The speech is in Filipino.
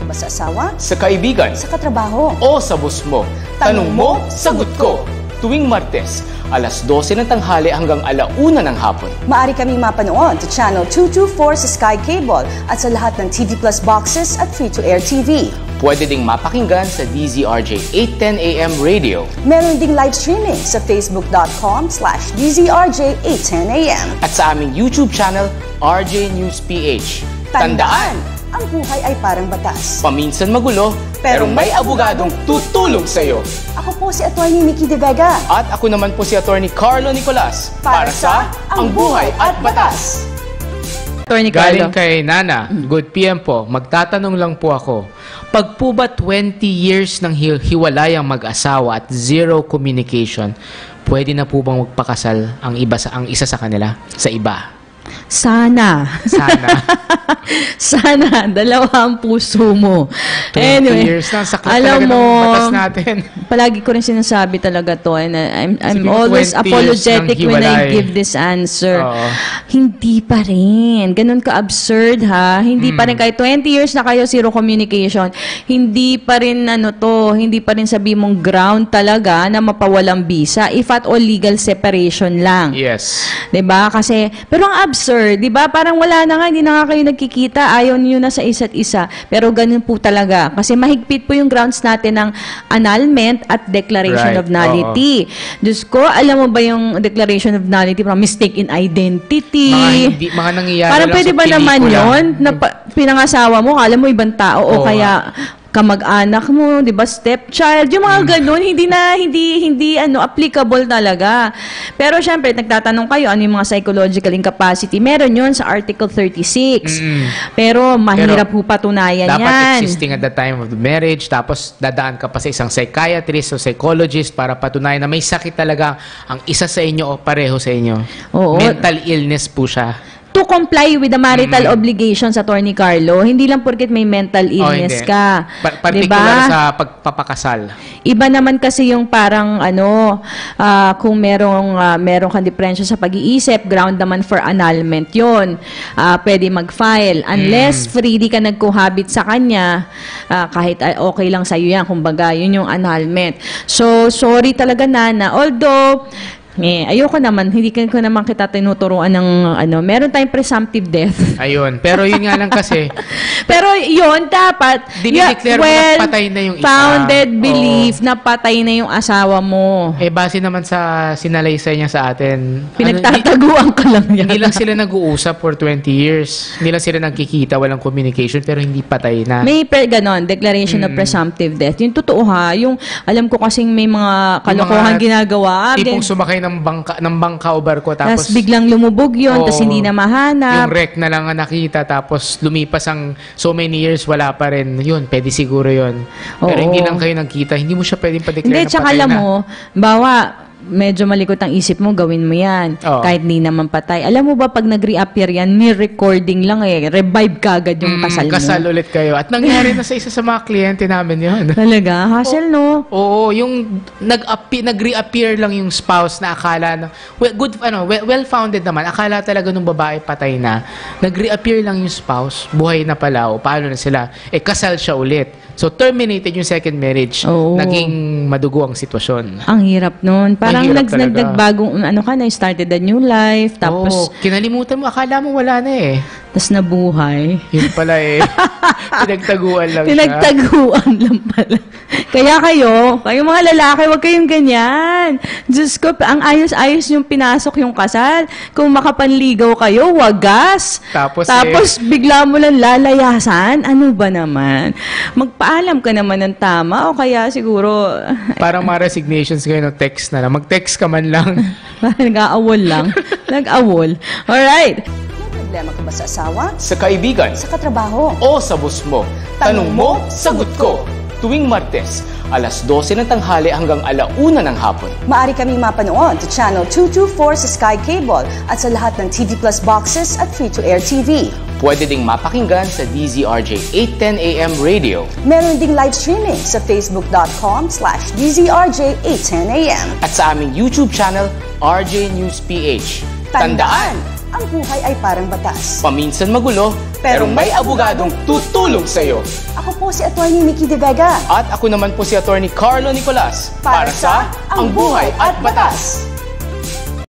ba sa asawa? Sa kaibigan? Sa katrabaho? O sa boss mo? Tanong mo, sagot ko! Tuwing Martes, alas 12 ng tanghali hanggang 1:00 ng hapon. Maaari kaming mapanood sa Channel 224 sa Sky Cable at sa lahat ng TV Plus boxes at free-to-air TV. Pwede ding mapakinggan sa DZRJ 8:10 AM Radio. Meron ding live streaming sa facebook.com/DZRJ 8:10 AM. At sa aming YouTube channel, RJ News PH. Tandaan! Ang buhay ay parang batas. Paminsan magulo, pero may abogadong tutulong sa'yo. Ako po si Atty. Mickey De Vega. At ako naman po si Atty. Carlo Nicolas. Para sa Ang Buhay at Batas. Atty. Carlo. Galing kay Nana, good PM po. Magtatanong lang po ako. Pag po ba 20 years ng hiwalayang mag-asawa at zero communication, pwede na po bang magpakasal ang isa sa kanila sa iba? Sana. Sana. Dalawa ang puso mo. 20 years na. Sakit talaga ng batas natin. Palagi ko rin sinasabi talaga to. And I'm Sige, always 20 apologetic years ng when I hiwalay. give this answer. Oo. Hindi pa rin. Ganun ka-absurd, ha? Hindi pa rin. Kahit 20 years na kayo, zero communication, hindi pa rin, hindi pa rin sabi mong ground talaga na mapawalang visa. If at all, legal separation lang. Yes. 'Di ba? Kasi pero ang absurd, 'di ba? Parang wala na nga, hindi na nga kayo nagkikita, ayaw niyo na sa isa't isa. Pero ganun po talaga kasi mahigpit po yung grounds natin ng annulment at declaration Right. of nullity. Diyos ko, alam mo ba yung declaration of nullity from mistaken identity? Mga nangyayari Parang lang pwede sa ba naman pelikula. 'yon na pinangasawa mo, kala mo ibang tao o Oo kaya kamag-anak mo, 'di ba, stepchild, yung mga ganun, hindi applicable talaga. Pero syempre, nagtatanong kayo ano yung mga psychological incapacity. Meron 'yun sa Article 36. Pero mahirap po patunayan dapat yan. existing at the time of the marriage, tapos dadaan ka pa sa isang psychiatrist o psychologist para patunayan na may sakit talaga ang isa sa inyo o pareho sa inyo. Oo. Mental illness po siya. To comply with the marital obligations, Atty. Carlo, hindi lang porket may mental illness hindi. ka. Particular Diba? sa pagpapakasal. Iba naman kasi yung parang kung merong kang depression sa pag-iisip, ground naman for annulment yun. Pwede mag-file. Unless freely ka nag-cohabit sa kanya, kahit okay lang sa'yo yan, kumbaga, yun yung annulment. So, sorry talaga, Nana. Although, ayoko naman, hindi ko naman kita tinuturuan ng meron tayong presumptive death. Ayun. Pero yun nga lang kasi, Pero yun, dapat, dinideclare mo na patay na yung isa. founded belief na patay na yung asawa mo. base naman sa sinalaysay niya sa atin, Pinagtataguan ka lang yan. hindi lang sila nag-uusap for 20 years. Hindi lang sila nagkikita, walang communication, pero hindi patay na. May ganon, declaration of presumptive death. Yung totoo ha, yung alam ko kasing may mga kalokohan ginagawa. Tipong sumakay ng bangka o barko, tapos biglang lumubog yun, tapos hindi na mahanap. yung wreck na lang ang nakita, tapos lumipas ang so many years, wala pa rin. Yun, pwede siguro yun. Pero Oo. hindi lang kayo nagkita, hindi mo siya pwedeng pa-declare Hindi, na tsaka patay alam na. mo, bawa, medyo malikot ang isip mo, gawin mo yan. Oo. Kahit di naman patay. Alam mo ba, pag nag-reappear yan, may recording lang revive ka agad yung kasal mo. Kasal ulit kayo. At nangyari na sa isa sa mga kliyente namin yun. Talaga? Hassle, no? Oo, yung nag-reappear lang yung spouse na akala na well-founded naman. Akala talaga nung babae patay na. Nag-reappear lang yung spouse, buhay na pala. O paano na sila? Kasal siya ulit. So terminated yung second marriage. Oo. Naging madugo ang sitwasyon. Ang hirap nun. Parang Ang hirap talaga. nagbagong, started a new life, tapos Kinalimutan mo, akala mo wala na eh. tas nabuhay. Yun pala pinagtaguan lang siya. Pinagtaguan lang pala. Kaya kayong mga lalaki, huwag kayong ganyan. Diyos ko, ang ayos-ayos yung pinasok yung kasal. Kung makapanligaw kayo, wagas. Tapos bigla mo lang lalayasan. Ano ba naman? Magpaalam ka naman ng tama o kaya siguro Parang mga resignations kayo no, text na lang. Mag-text ka man lang. nag-aawol lang. Nag-awol. Alright. May problema ka ba sa asawa? Sa kaibigan? Sa katrabaho? O sa boss mo? Tanong mo, sagot ko! Tuwing Martes, alas 12 ng tanghali hanggang 1:00 ng hapon. Maaari kaming mapanood sa Channel 224 sa Sky Cable at sa lahat ng TV Plus boxes at free-to-air TV. Pwede ding mapakinggan sa DZRJ 8:10 AM Radio. Meron ding live streaming sa facebook.com/DZRJ 8:10 AM. At sa aming YouTube channel, RJ News PH. Tandaan, ang buhay ay parang batas. Paminsan magulo, pero may abogadong tutulong sa'yo. Ako po si Atty. Mickey De Vega. At ako naman po si Atty. Carlo Nicolas. Para sa Ang Buhay at Batas.